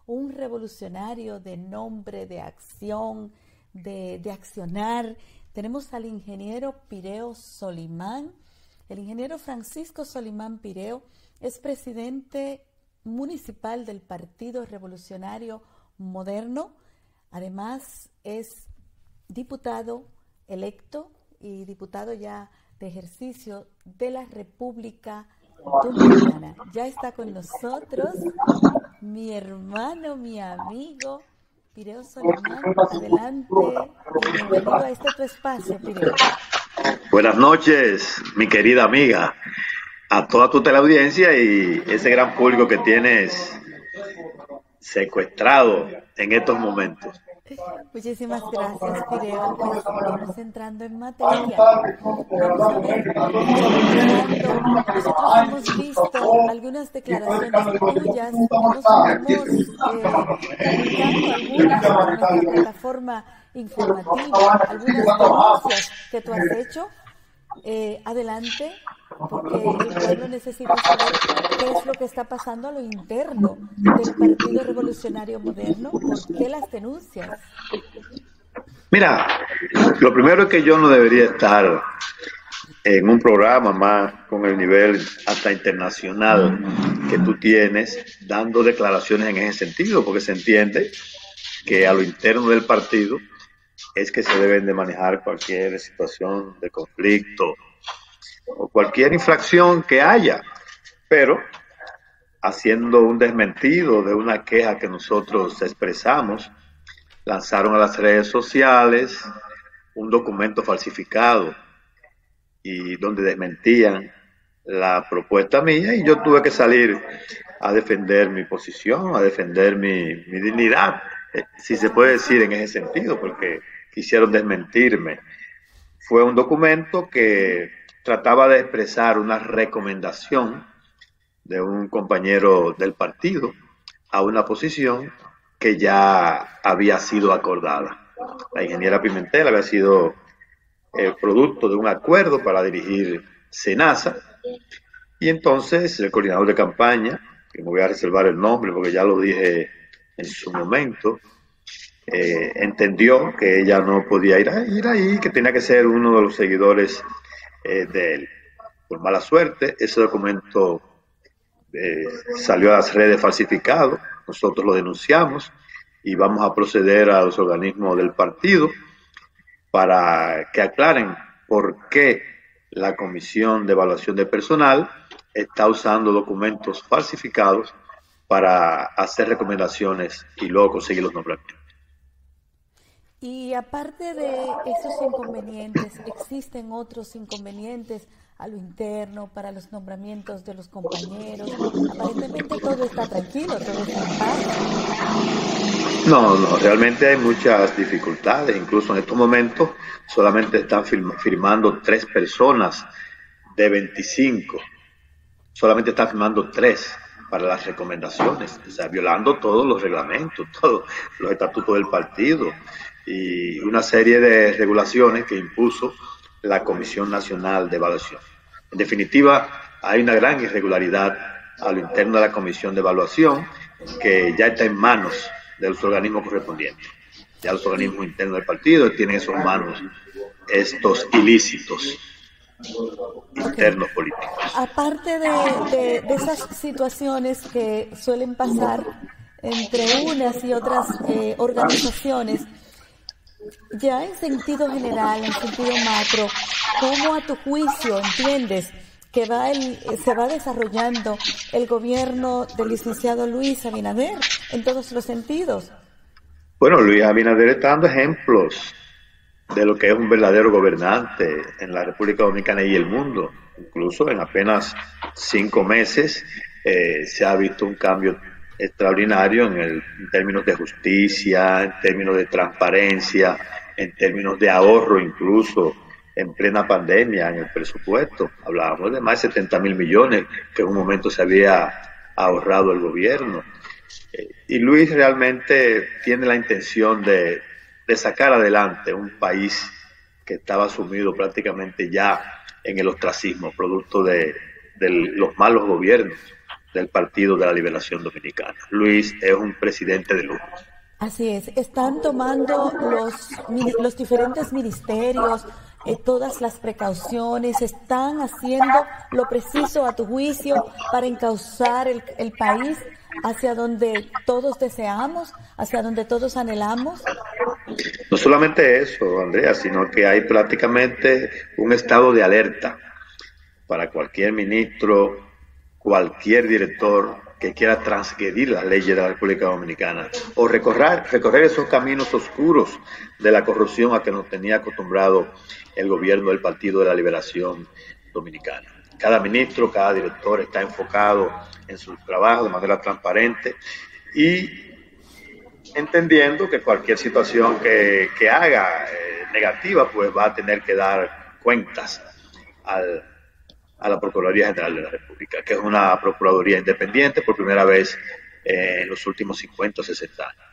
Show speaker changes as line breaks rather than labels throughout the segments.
un revolucionario de nombre, de acción, de accionar. Tenemos al ingeniero Pireo Solimán. El ingeniero Francisco Solimán Pireo es presidente municipal del Partido Revolucionario Moderno. Además, es diputado electo y diputado ya de ejercicio de la República Dominicana. Ya está con nosotros mi hermano, mi amigo, Pireo Solimán. Adelante, bienvenido a este tu espacio, Pireo.
Buenas noches, mi querida amiga, a toda tu teleaudiencia y ese gran público que tienes secuestrado en estos momentos.
Muchísimas gracias, Pireo. Pues vamos entrando en materia. Vamos a ver, nosotros hemos visto algunas declaraciones tuyas, hemos publicado algunas en nuestra plataforma informativa, algunas denuncias que tú has hecho. Adelante, porque el pueblo necesita saber qué es lo que está pasando a lo interno del Partido Revolucionario Moderno. ¿Por qué las denuncias?
Mira, lo primero es que yo no debería estar en un programa más con el nivel hasta internacional que tú tienes, dando declaraciones en ese sentido, porque se entiende que a lo interno del partido es que se deben de manejar cualquier situación de conflicto o cualquier infracción que haya, pero haciendo un desmentido de una queja que nosotros expresamos, lanzaron a las redes sociales un documento falsificado y donde desmentían la propuesta mía, y yo tuve que salir a defender mi posición, a defender mi dignidad, si se puede decir en ese sentido, porque quisieron desmentirme. Fue un documento que trataba de expresar una recomendación de un compañero del partido a una posición que ya había sido acordada. La ingeniera Pimentel había sido el producto de un acuerdo para dirigir SENASA, y entonces el coordinador de campaña, que me voy a reservar el nombre porque ya lo dije en su momento, entendió que ella no podía ir ahí, que tenía que ser uno de los seguidores de él. Por mala suerte, ese documento salió a las redes falsificado. Nosotros lo denunciamos y vamos a proceder a los organismos del partido para que aclaren por qué la Comisión de Evaluación de Personal está usando documentos falsificados para hacer recomendaciones y luego conseguir los nombramientos.
Y aparte de esos inconvenientes, ¿existen otros inconvenientes a lo interno para los nombramientos de los compañeros? Aparentemente todo está tranquilo, todo está en paz.
No, realmente hay muchas dificultades. Incluso en estos momentos solamente están firmando 3 personas de 25. Solamente están firmando 3 para las recomendaciones, o sea, violando todos los reglamentos, todos los estatutos del partido y una serie de regulaciones que impuso la Comisión Nacional de Evaluación. En definitiva, hay una gran irregularidad a lo interno de la Comisión de Evaluación que ya está en manos de los organismos correspondientes. Ya los organismos internos del partido tienen en sus manos estos ilícitos internos políticos.
Aparte de esas situaciones que suelen pasar entre unas y otras organizaciones, ya en sentido general, en sentido macro, ¿cómo a tu juicio entiendes que se va desarrollando el gobierno del licenciado Luis Abinader en todos los sentidos?
Bueno, Luis Abinader está dando ejemplos de lo que es un verdadero gobernante en la República Dominicana y el mundo. Incluso en apenas 5 meses se ha visto un cambio extraordinario en términos de justicia, en términos de transparencia, en términos de ahorro, incluso en plena pandemia en el presupuesto. Hablábamos de más de 70.000 millones que en un momento se había ahorrado el gobierno. Y Luis realmente tiene la intención de sacar adelante un país que estaba sumido prácticamente ya en el ostracismo, producto de los malos gobiernos del Partido de la Liberación Dominicana. Luis es un presidente de lujo.
Así es, están tomando los diferentes ministerios, todas las precauciones, están haciendo lo preciso a tu juicio para encauzar el país hacia donde todos deseamos, hacia donde todos anhelamos.
No solamente eso, Andrea, sino que hay prácticamente un estado de alerta para cualquier ministro, cualquier director que quiera transgredir las leyes de la República Dominicana o recorrer esos caminos oscuros de la corrupción a que nos tenía acostumbrado el gobierno del Partido de la Liberación Dominicana. Cada ministro, cada director está enfocado en su trabajo de manera transparente y entendiendo que cualquier situación que haga negativa, pues va a tener que dar cuentas a la Procuraduría General de la República, que es una Procuraduría independiente por primera vez en los últimos 50 o 60 años.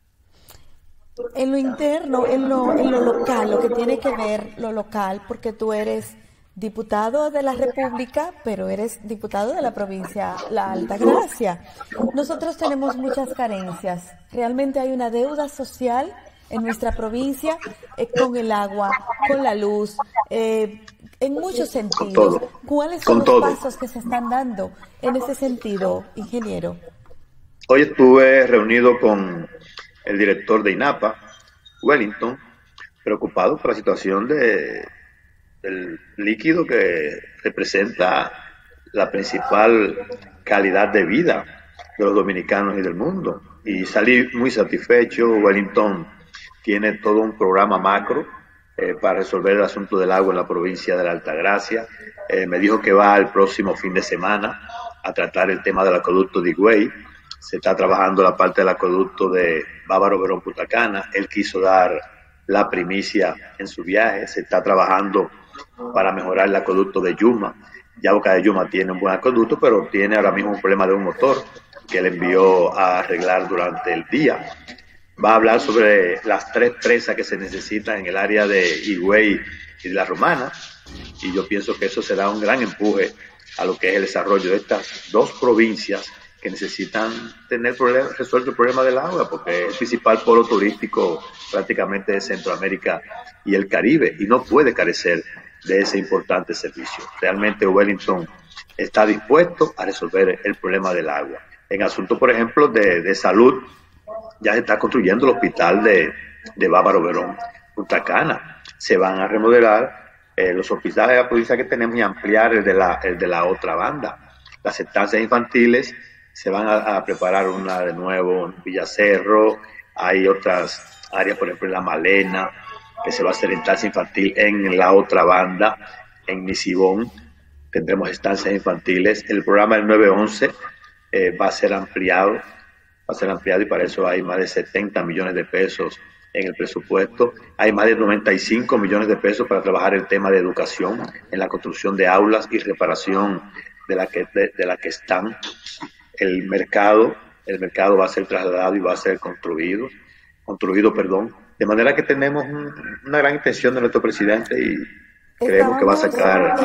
En lo interno, en lo local, lo que tiene que ver lo local, porque tú eres diputado de la República, pero eres diputado de la provincia La Altagracia. Nosotros tenemos muchas carencias. Realmente hay una deuda social en nuestra provincia con el agua, con la luz, en muchos sentidos. ¿Cuáles son los pasos que se están dando en ese sentido, ingeniero?
Hoy estuve reunido con el director de INAPA, Wellington, preocupado por la situación del líquido que representa la principal calidad de vida de los dominicanos y del mundo. Y salí muy satisfecho. Wellington tiene todo un programa macro para resolver el asunto del agua en la provincia de la Altagracia. Me dijo que va el próximo fin de semana a tratar el tema del acueducto de Higüey. Se está trabajando la parte del acueducto de Bávaro Verón Punta Cana. Él quiso dar la primicia en su viaje. Se está trabajando para mejorar el acueducto de Yuma. Ya Boca de Yuma tiene un buen acueducto, pero tiene ahora mismo un problema de un motor que él envió a arreglar durante el día. Va a hablar sobre las 3 presas que se necesitan en el área de Higüey y de La Romana, y yo pienso que eso será un gran empuje a lo que es el desarrollo de estas 2 provincias que necesitan tener resuelto el problema del agua, porque es el principal polo turístico prácticamente de Centroamérica y el Caribe, y no puede carecer de ese importante servicio. Realmente Wellington está dispuesto a resolver el problema del agua. En asunto, por ejemplo, de salud, ya se está construyendo el hospital de Bávaro Verón Punta Cana. Se van a remodelar los hospitales de la provincia que tenemos y ampliar el de la otra banda. Las estancias infantiles se van a preparar una de nuevo en Villacerro. Hay otras áreas, por ejemplo en La Malena, que se va a hacer estancia infantil en la otra banda. En Nisibón tendremos estancias infantiles. El programa del 911 va a ser ampliado y para eso hay más de 70 millones de pesos en el presupuesto. Hay más de 95 millones de pesos para trabajar el tema de educación en la construcción de aulas y reparación de la que están. El mercado va a ser trasladado y va a ser construido, de manera que tenemos una gran intención de nuestro presidente y creemos que va a sacar...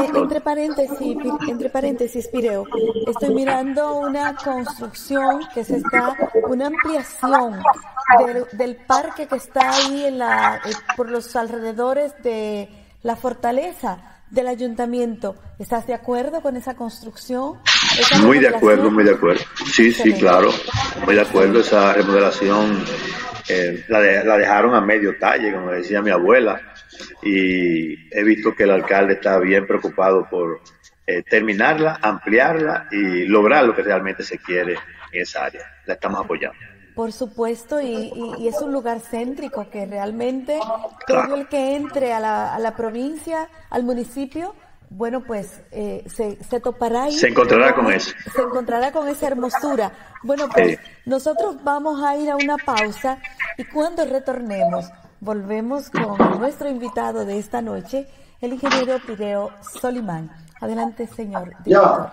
Entre paréntesis, Pireo, estoy mirando una construcción una ampliación del parque que está ahí por los alrededores de la fortaleza del ayuntamiento. ¿Estás de acuerdo con esa construcción?
Muy de acuerdo. Sí, claro, muy de acuerdo. Esa remodelación la dejaron a medio talle, como decía mi abuela, y he visto que el alcalde está bien preocupado por terminarla, ampliarla y lograr lo que realmente se quiere en esa área. La estamos apoyando.
Por supuesto, y es un lugar céntrico que realmente todo el que entre a la provincia, al municipio, bueno, pues se topará ahí.
Se encontrará con eso.
Se encontrará con esa hermosura. Bueno, pues nosotros vamos a ir a una pausa y cuando retornemos, volvemos con nuestro invitado de esta noche, el ingeniero Pireo Solimán. Adelante, señor director.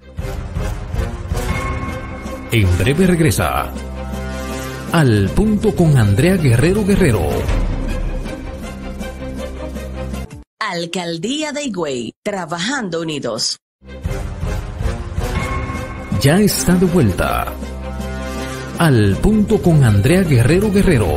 En breve regresa Al Punto con Andrea Guerrero.
Alcaldía de Higüey, trabajando unidos.
ya está de vuelta. Al punto con Andrea Guerrero.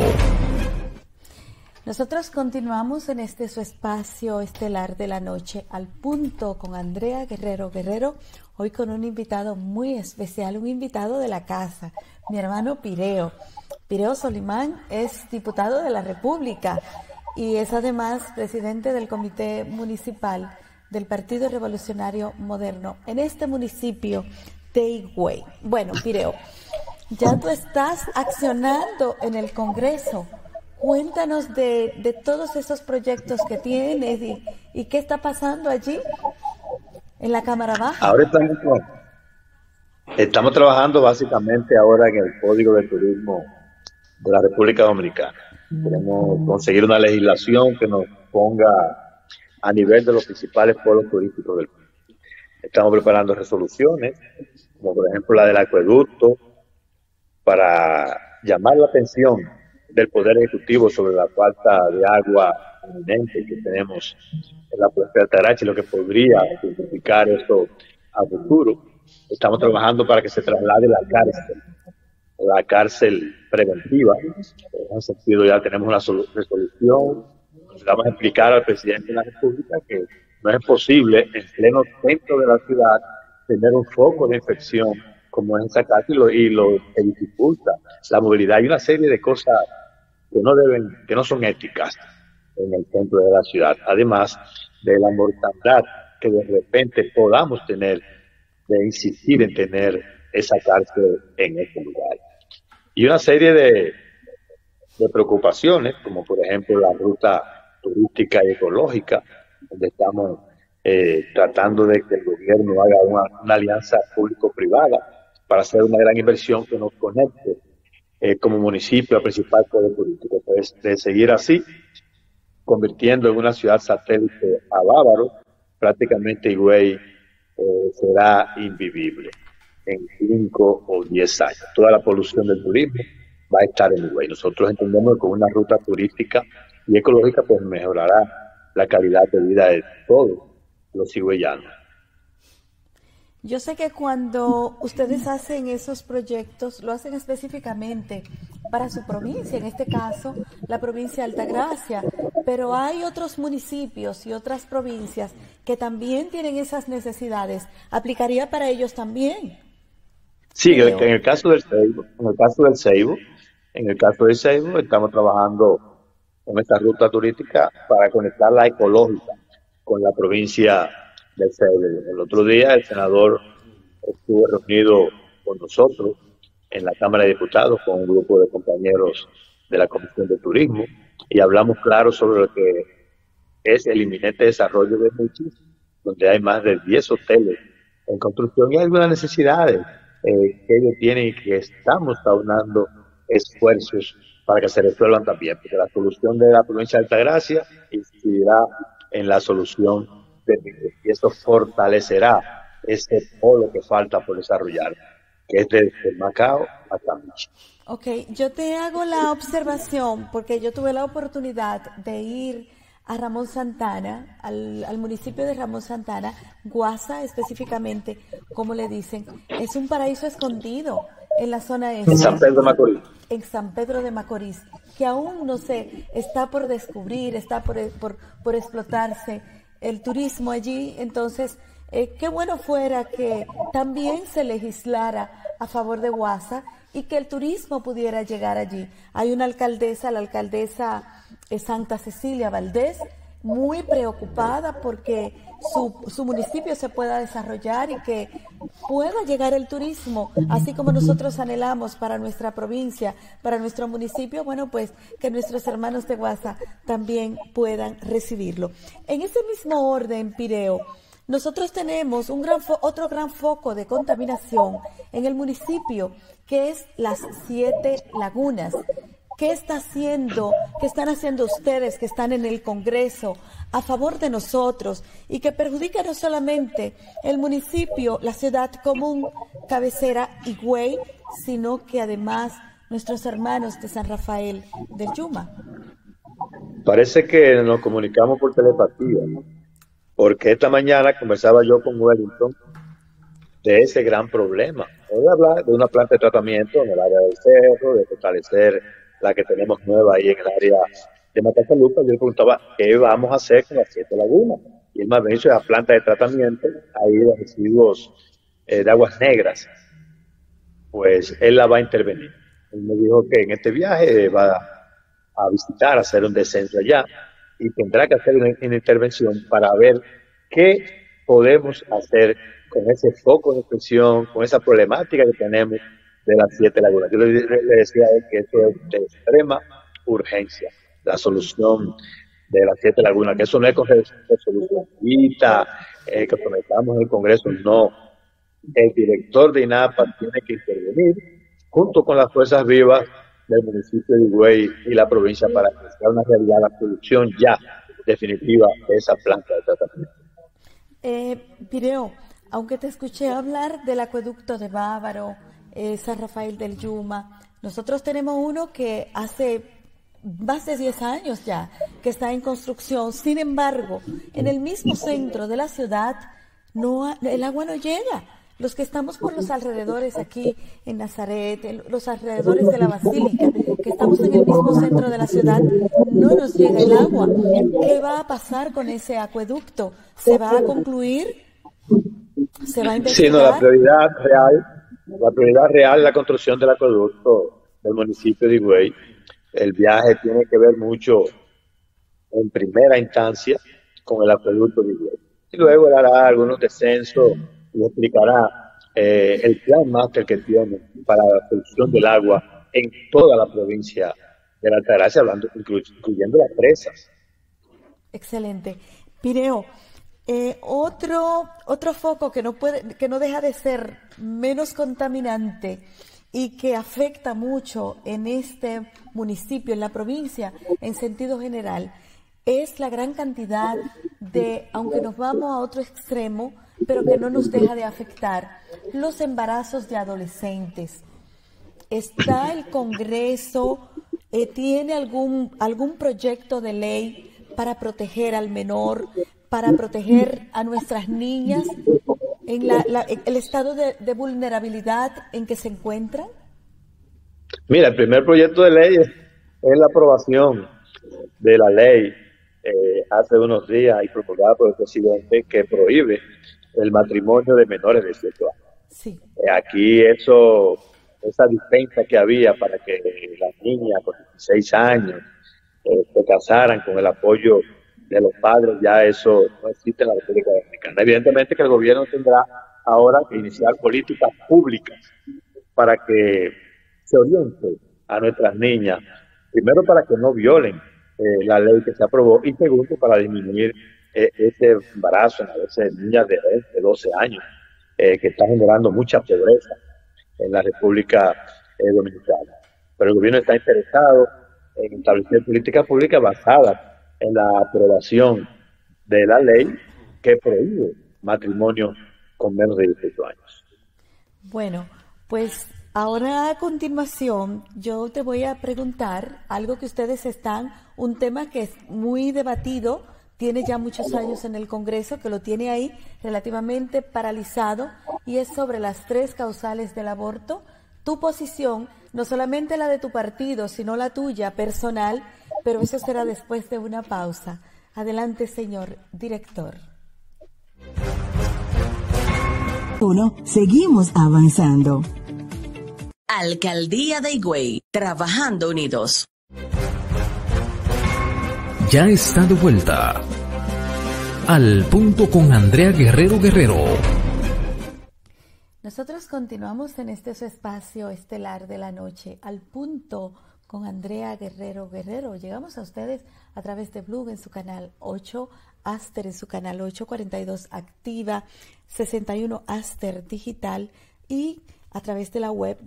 Nosotros continuamos en este su espacio estelar de la noche, Al punto con Andrea Guerrero, hoy con un invitado muy especial, un invitado de la casa, mi hermano Pireo. Pireo Solimán es diputado de la República y es además presidente del Comité Municipal del Partido Revolucionario Moderno en este municipio de Higüey. Bueno, Pireo, ya tú estás accionando en el Congreso. Cuéntanos de todos esos proyectos que tienes y qué está pasando allí en la Cámara Baja.
Ahora estamos trabajando básicamente ahora en el Código de Turismo de la República Dominicana. Queremos conseguir una legislación que nos ponga a nivel de los principales polos turísticos del país. Estamos preparando resoluciones, como por ejemplo la del acueducto, para llamar la atención del Poder Ejecutivo sobre la falta de agua inminente que tenemos en la Puerta de Altagracia y lo que podría significar esto a futuro. Estamos trabajando para que se traslade la cárcel preventiva. En ese sentido ya tenemos una resolución. Vamos a explicar al presidente de la República que no es posible en pleno centro de la ciudad tener un foco de infección como es esa cárcel y lo que dificulta la movilidad. Hay una serie de cosas que no son éticas en el centro de la ciudad, además de la mortandad que de repente podamos tener, de insistir en tener esa cárcel en este lugar. Y una serie de preocupaciones, como por ejemplo la ruta turística y ecológica, donde estamos tratando de que el gobierno haga una alianza público-privada para hacer una gran inversión que nos conecte como municipio al principal polo turístico. Entonces, de seguir así, convirtiendo en una ciudad satélite a Bávaro, prácticamente Higüey será invivible en 5 o 10 años. Toda la polución del turismo va a estar en Higüey. Nosotros entendemos que con una ruta turística y ecológica pues mejorará la calidad de vida de todos los higüeyanos.
Yo sé que cuando ustedes hacen esos proyectos, lo hacen específicamente para su provincia, en este caso, la provincia de Altagracia, pero hay otros municipios y otras provincias que también tienen esas necesidades. ¿Aplicaría para ellos también?
Sí, en el caso del Ceibo, estamos trabajando con esta ruta turística para conectar la ecológica con la provincia del Ceibo. El otro día el senador estuvo reunido con nosotros en la Cámara de Diputados con un grupo de compañeros de la Comisión de Turismo y hablamos claro sobre lo que es el inminente desarrollo de Muchis, donde hay más de 10 hoteles en construcción y hay algunas necesidades que ellos tienen y que estamos aunando esfuerzos para que se resuelvan también, porque la solución de la provincia de Altagracia incidirá en la solución de Higüey, y eso fortalecerá ese polo que falta por desarrollar, que es desde Macao hasta Michi.
Ok, yo te hago la observación porque yo tuve la oportunidad de ir a Ramón Santana, al municipio de Ramón Santana, Guasa específicamente, como le dicen, es un paraíso escondido en la zona este.
En San Pedro de Macorís.
En San Pedro de Macorís, que aún no sé, está por descubrir, está por explotarse el turismo allí. Entonces, qué bueno fuera que también se legislara a favor de Guasa y que el turismo pudiera llegar allí. Hay una alcaldesa, la alcaldesa Santa Cecilia Valdés, muy preocupada porque su municipio se pueda desarrollar y que pueda llegar el turismo, así como nosotros anhelamos para nuestra provincia, para nuestro municipio, bueno, pues que nuestros hermanos de Guasa también puedan recibirlo. En ese mismo orden, Pireo, nosotros tenemos otro gran foco de contaminación en el municipio, que es las 7 lagunas. ¿Qué están haciendo ustedes que están en el Congreso a favor de nosotros y que perjudica no solamente el municipio, la ciudad común cabecera Higüey, sino que además nuestros hermanos de San Rafael del Yuma?
Parece que nos comunicamos por telepatía, ¿no? Porque esta mañana conversaba yo con Wellington de ese gran problema. Voy a hablar de una planta de tratamiento en el área del cerro, de fortalecer la que tenemos nueva ahí en el área de Matacalupa. Yo le preguntaba, ¿qué vamos a hacer con las 7 lagunas? Y él me ha dicho, la planta de tratamiento, ahí de residuos de aguas negras, pues él la va a intervenir. Él me dijo que en este viaje va a visitar, a hacer un descenso allá, y tendrá que hacer una intervención para ver qué podemos hacer con ese foco de presión, con esa problemática que tenemos de las 7 lagunas. Yo le decía a él que eso es de extrema urgencia, la solución de las 7 lagunas, que eso no es con resolución que prometamos en el Congreso, no. El director de INAPA tiene que intervenir junto con las fuerzas vivas del municipio de Higüey y la provincia para que sea una realidad la solución ya definitiva de esa planta de tratamiento.
Pireo, aunque te escuché hablar del acueducto de Bávaro, San Rafael del Yuma, nosotros tenemos uno que hace más de 10 años ya que está en construcción. Sin embargo, en el mismo centro de la ciudad el agua no llega. Los que estamos por los alrededores aquí en Nazaret, los alrededores de la Basílica, que estamos en el mismo centro de la ciudad, no nos llega el agua. ¿Qué va a pasar con ese acueducto? ¿Se va a concluir? ¿Se va a investigar?
Sí, no, la prioridad real es la construcción del acueducto del municipio de Higüey. El viaje tiene que ver mucho, en primera instancia, con el acueducto de Higüey. Y luego él hará algunos descensos y explicará el plan máster que tiene para la solución del agua en toda la provincia de la Altagracia, incluyendo las presas.
Excelente. Pireo, otro foco que no deja de ser menos contaminante y que afecta mucho en este municipio, en la provincia, en sentido general, es la gran cantidad de, aunque nos vamos a otro extremo, pero que no nos deja de afectar, los embarazos de adolescentes. ¿Está el Congreso, tiene algún proyecto de ley para proteger al menor, para proteger a nuestras niñas en el estado de vulnerabilidad en que se encuentran?
Mira, el primer proyecto de ley es la aprobación de la ley hace unos días y promulgada por el presidente que prohíbe el matrimonio de menores de 18 años.
Sí.
Aquí esa dispensa que había para que las niñas con 16 años se casaran con el apoyo de los padres, ya eso no existe en la República Dominicana. Evidentemente que el gobierno tendrá ahora que iniciar políticas públicas para que se oriente a nuestras niñas, primero para que no violen la ley que se aprobó y segundo para disminuir ese embarazo en a veces niñas de 12 años que está generando mucha pobreza en la República Dominicana. Pero el gobierno está interesado en establecer políticas públicas basadas en la aprobación de la ley que prohíbe matrimonio con menos de 18 años.
Bueno, pues ahora a continuación yo te voy a preguntar algo que ustedes un tema que es muy debatido, tiene ya muchos años en el Congreso, que lo tiene ahí relativamente paralizado, y es sobre las 3 causales del aborto. Tu posición, no solamente la de tu partido, sino la tuya personal, pero eso será después de una pausa. Adelante, señor director.
Seguimos avanzando.
Alcaldía de Higüey, trabajando unidos.
Ya está de vuelta. Al punto con Andrea Guerrero.
Nosotros continuamos en este su espacio estelar de la noche, Al punto con Andrea Guerrero. Llegamos a ustedes a través de Blue en su canal 8, Aster en su canal 842 Activa, 61 Aster Digital y a través de la web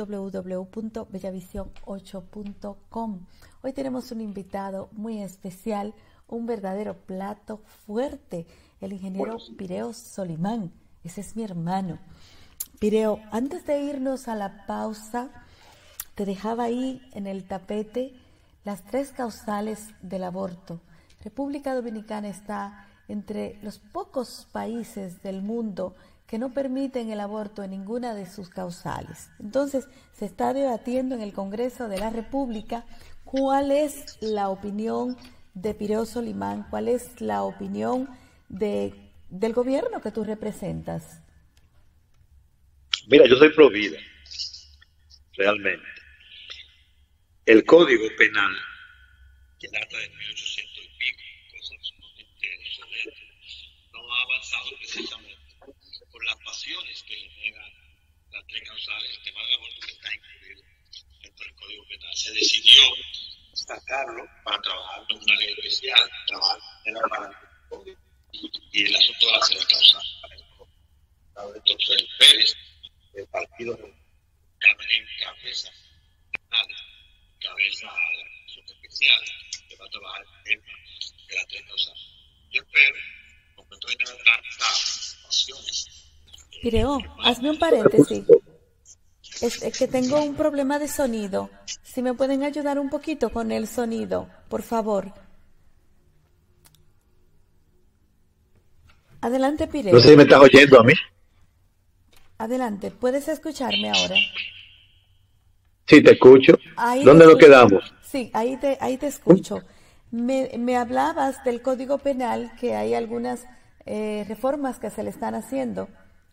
www.bellavision8.com. Hoy tenemos un invitado muy especial, un verdadero plato fuerte, el ingeniero Pireo Solimán. Ese es mi hermano. Pireo, antes de irnos a la pausa, te dejaba ahí en el tapete las 3 causales del aborto. República Dominicana está entre los pocos países del mundo que que no permiten el aborto en ninguna de sus causales. Entonces, se está debatiendo en el Congreso de la República cuál es la opinión de Pireo Solimán, cuál es la opinión del gobierno que tú representas.
Mira, yo soy pro vida, realmente. El Código Penal, que data de 1800 y pico, cosas sumamente obsoletas, no ha avanzado precisamente por las pasiones que generan las tres causales del tema del aborto que está incluido dentro del Código Penal. Se decidió sacarlo para trabajar en una ley especial, trabajar en la Código y el asunto de las tres causales. Para el doctor Félix Pérez, el partido en cabeza de la comisión especial que va a trabajar el tema de las tres causales. Yo espero, como estoy en tantas pasiones.
Pireo, hazme un paréntesis. Es que tengo un problema de sonido. Si me pueden ayudar un poquito con el sonido, por favor. Adelante, Pireo.
No sé si me estás oyendo a mí.
Adelante, ¿puedes escucharme ahora?
Sí, te escucho.
Ahí
¿Dónde nos
escucho.
quedamos?
Sí, ahí te escucho. Me hablabas del Código Penal, que hay algunas reformas que se le están haciendo.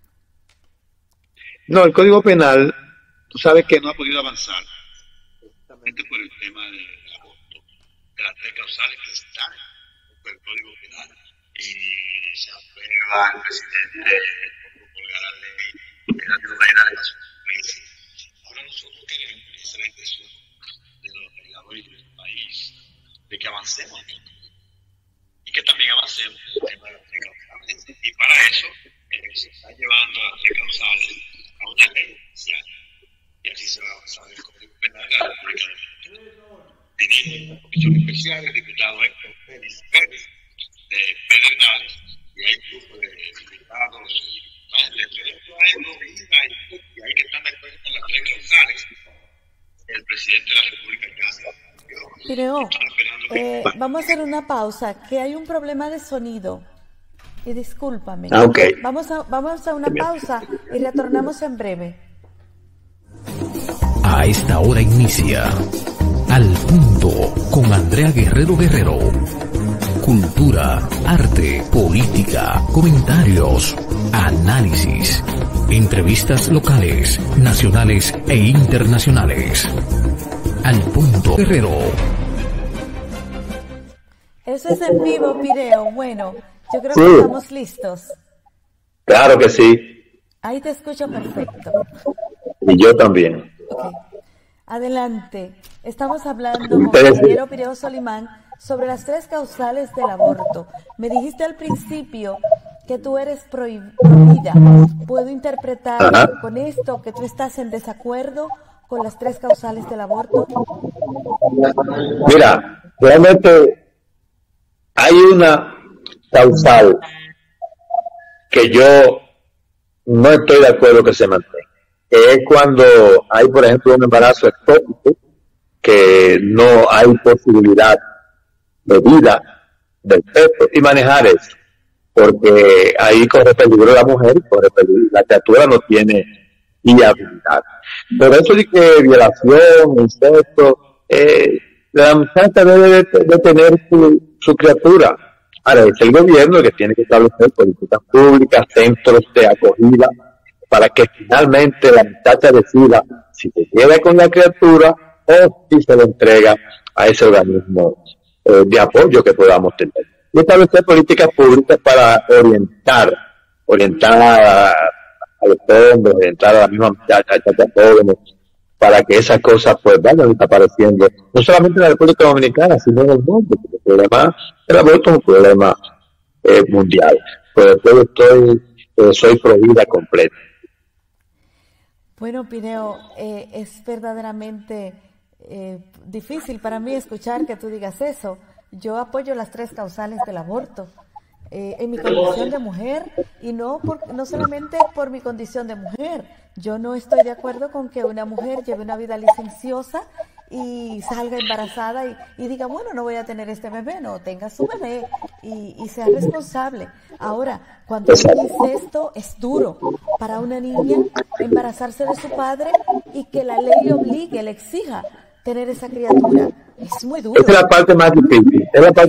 No, el Código Penal, tú sabes que no ha podido avanzar, precisamente por el tema del aborto, de las tres causales que están en el Código Penal. Y se aprueba el presidente promulgar la ley de la nueva delegación. Ahora nosotros queremos, y esa es la intención de los legisladores del país, de que avancemos en el Código y que también avancemos en el tema de las tres causales. Y para eso se está llevando las tres causales a una ley especial. Y así se va a avanzar el Código Penal de la República Dominicana. Dirige la comisión especial el diputado Héctor Félix Pérez de Pedernales, y hay un grupo de diputados y de y hay que estar de acuerdo con las tres causales. El presidente de la República ya
Pireo, vamos a hacer una pausa, que hay un problema de sonido. Y discúlpame.
Okay.
Vamos a una pausa y retornamos en breve.
A esta hora inicia Al Punto con Andrea Guerrero. Cultura, arte, política, comentarios, análisis, entrevistas locales, nacionales e internacionales. Al Punto Guerrero.
Eso es en vivo, Pireo. Bueno, yo creo
Sí.
que estamos listos.
Claro que sí,
Ahí te escucho perfecto.
y yo también.
Ok. Adelante. Estamos hablando con el
Ustedes-
ingeniero Pireo Solimán sobre las tres causales del aborto. Me dijiste al principio que tú eres prohibida. ¿Puedo interpretar
Ajá.
con esto que tú estás en desacuerdo con las tres causales del aborto?
Mira, realmente hay una causal que yo no estoy de acuerdo que se mantenga, que es cuando hay, por ejemplo, un embarazo ectópico, que no hay posibilidad de vida del feto y manejar eso, porque ahí corre peligro la mujer, corre peligro, la criatura no tiene viabilidad. Por eso de que violación, incesto, la muchacha debe de tener su criatura. Ahora, es el gobierno el que tiene que establecer políticas públicas, centros de acogida, para que finalmente la muchacha decida si se queda con la criatura o si se le entrega a ese organismo de apoyo que podamos tener. Y establecer políticas públicas para orientar a los hombres, orientar a la misma muchacha, a jóvenes, para que esas cosas pues vayan desapareciendo, no solamente en la República Dominicana, sino en el mundo, porque el problema del aborto es un problema mundial. Por eso soy pro vida completa.
Bueno, Pireo, es verdaderamente difícil para mí escuchar que tú digas eso. Yo apoyo las tres causales del aborto en mi condición de mujer y no solamente por mi condición de mujer. Yo no estoy de acuerdo con que una mujer lleve una vida licenciosa y salga embarazada y diga, bueno, no voy a tener este bebé, no, tenga su bebé y sea responsable. Ahora, cuando hay incesto es duro para una niña embarazarse de su padre y que la ley le obligue, le exija tener esa criatura. Es muy duro.
Esa es la parte más difícil,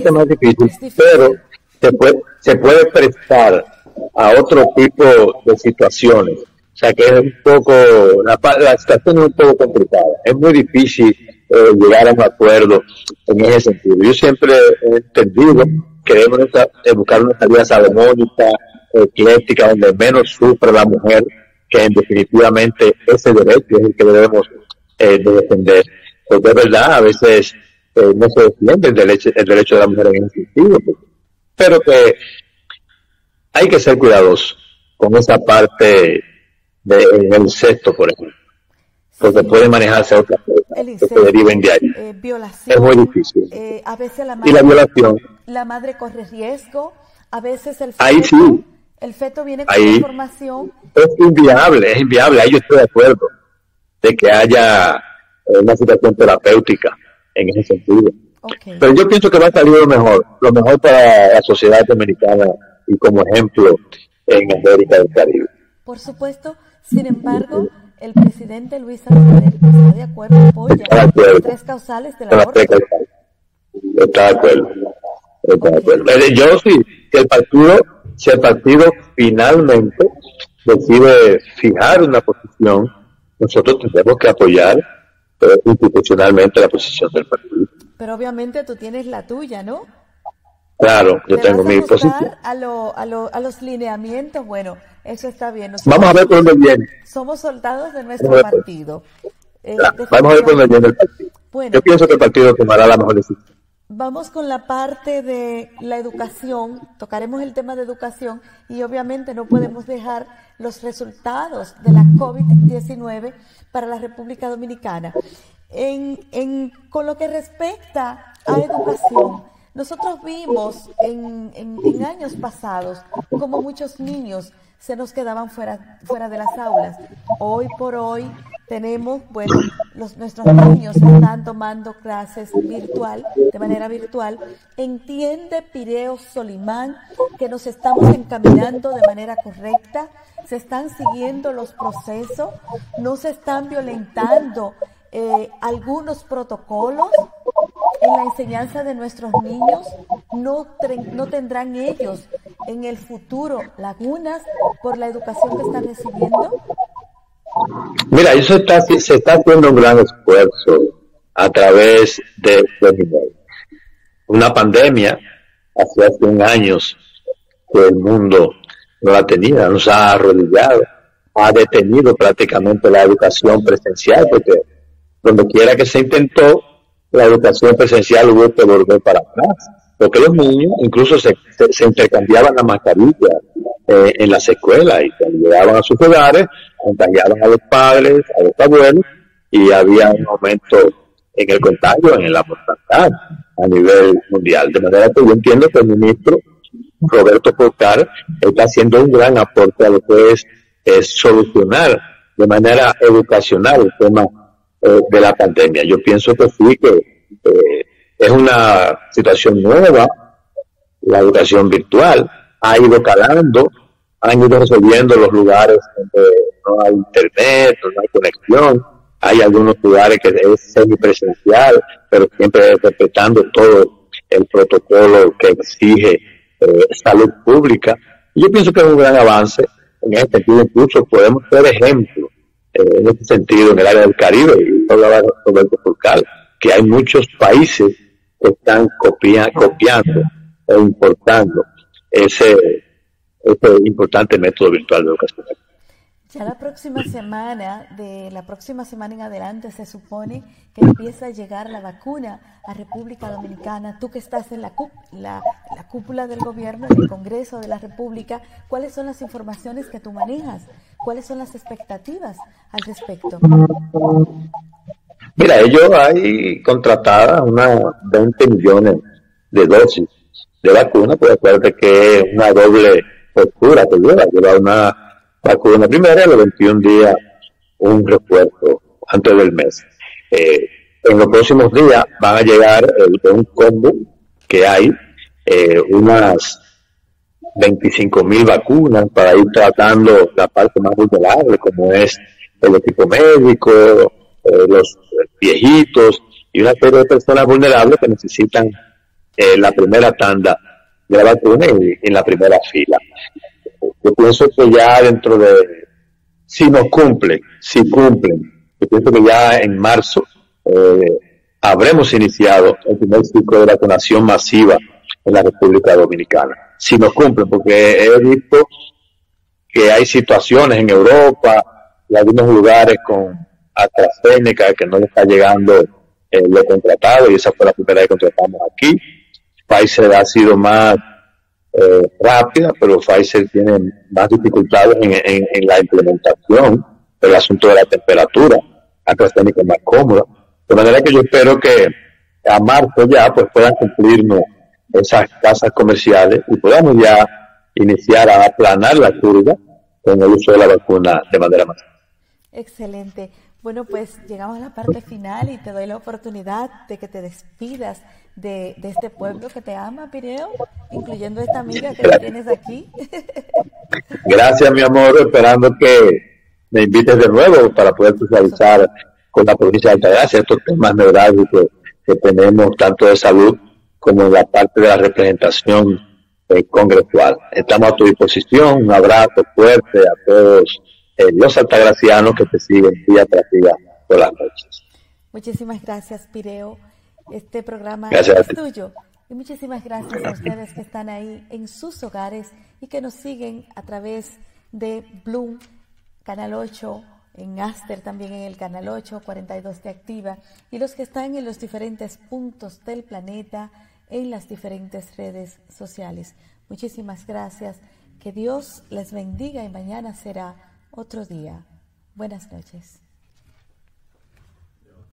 pero se puede prestar a otro tipo de situaciones. O sea que es un poco, la situación es un poco complicada. Es muy difícil llegar a un acuerdo en ese sentido. Yo siempre he entendido que debemos buscar una salida salomónica, ecléctica, donde menos sufre la mujer, que definitivamente ese derecho es el que debemos de defender. Porque es verdad, a veces no se defiende el derecho de la mujer en ese sentido, pero que hay que ser cuidadosos con esa parte del incesto, por ejemplo, porque sí, puede manejarse otras cosas que se deriven de ahí.
Violación,
es muy difícil.
A veces
y la violación,
la madre corre riesgo, a veces
ahí sí,
el feto viene con información.
Es inviable, ahí yo estoy de acuerdo de que haya una situación terapéutica en ese sentido.
Okay.
Pero yo pienso que va a salir lo mejor para la sociedad dominicana y como ejemplo en América del Caribe.
Por supuesto, sin embargo, el presidente Luis Abinader está de acuerdo, apoya las 3 causales del aborto.
Está de acuerdo. Yo sí, si el partido finalmente decide fijar una posición, nosotros tendremos que apoyar institucionalmente la posición del partido.
Pero obviamente tú tienes la tuya, ¿no?
Claro, yo tengo mi posición.
A los lineamientos, bueno, eso está bien.
Vamos a ver por dónde viene.
Somos soldados de nuestro partido.
Vamos a ver por dónde viene el partido. Bueno, yo pienso que el partido tomará la mejor decisión.
Vamos con la parte de la educación. Tocaremos el tema de educación y obviamente no podemos dejar los resultados de la COVID-19 para la República Dominicana. Con lo que respecta a educación, nosotros vimos en años pasados como muchos niños se nos quedaban fuera de las aulas. Hoy por hoy tenemos, bueno, nuestros niños están tomando clases de manera virtual. Entiende Pireo Solimán que nos estamos encaminando de manera correcta, se están siguiendo los procesos, no se están violentando algunos protocolos en la enseñanza de nuestros niños. No tendrán ellos en el futuro lagunas por la educación que están recibiendo.
Mira, se está haciendo un gran esfuerzo a través de una pandemia hace 100 años que el mundo no la tenía, nos ha arrodillado, ha detenido prácticamente la educación presencial, porque donde quiera que se intentó la educación presencial hubo que volver para atrás, porque los niños incluso se intercambiaban la mascarilla en las escuelas y cuando llegaban a sus hogares contagiaban a los padres, a los abuelos y había un aumento en el contagio, en la mortalidad a nivel mundial. De manera que yo entiendo que el ministro Roberto Porcar está haciendo un gran aporte a lo que es solucionar de manera educacional el tema de la pandemia. Yo pienso que sí, que es una situación nueva, la educación virtual ha ido calando, han ido resolviendo los lugares donde no hay internet, no hay conexión, hay algunos lugares que es semipresencial, pero siempre respetando todo el protocolo que exige salud pública. Y yo pienso que es un gran avance en este sentido. Incluso podemos ser ejemplo en este sentido en el área del Caribe, y hablaba Roberto Porcar, que hay muchos países que están copiando e importando ese importante método virtual de educación.
Ya la próxima semana en adelante se supone que empieza a llegar la vacuna a República Dominicana. Tú que estás en la cúpula del gobierno, en el Congreso de la República, ¿cuáles son las informaciones que tú manejas? ¿Cuáles son las expectativas al respecto?
Mira, ellos hay contratadas unas 20 millones de dosis de vacuna, pues acuérdate que es una doble postura que lleva una vacuna primera y a los 21 días un refuerzo antes del mes. En los próximos días van a llegar de un combo que hay unas 25,000 vacunas para ir tratando la parte más vulnerable, como es el equipo médico, los viejitos y una serie de personas vulnerables que necesitan la primera tanda de la vacuna y en la primera fila. Yo pienso que ya dentro de, si cumplen, yo pienso que ya en marzo habremos iniciado el primer ciclo de vacunación masiva en la República Dominicana. Si nos cumplen, porque he visto que hay situaciones en Europa y algunos lugares con AstraZeneca que no le está llegando lo contratado, y esa fue la primera que contratamos aquí. Pfizer ha sido más rápida, pero Pfizer tiene más dificultades en la implementación del asunto de la temperatura. AstraZeneca es más cómoda. De manera que yo espero que a marzo ya pues puedan cumplirnos esas casas comerciales y podamos ya iniciar a aplanar la curva con el uso de la vacuna de manera masiva.
Excelente. Bueno, pues llegamos a la parte final y te doy la oportunidad de que te despidas de este pueblo que te ama, Pireo, incluyendo esta amiga que tienes aquí.
Gracias, mi amor, esperando que me invites de nuevo para poder socializar con la provincia de Altagracia estos temas neurálgicos que tenemos, tanto de salud como en la parte de la representación congresual. Estamos a tu disposición. Un abrazo fuerte a todos los altagracianos que te siguen día tras día por las noches.
Muchísimas gracias, Pireo. Este programa
gracias
es tuyo. Y muchísimas gracias a ustedes que están ahí en sus hogares y que nos siguen a través de Bloom, Canal 8, en Aster también en el Canal 8, 42 de Activa, y los que están en los diferentes puntos del planeta, en las diferentes redes sociales. Muchísimas gracias. Que Dios les bendiga y mañana será otro día. Buenas noches.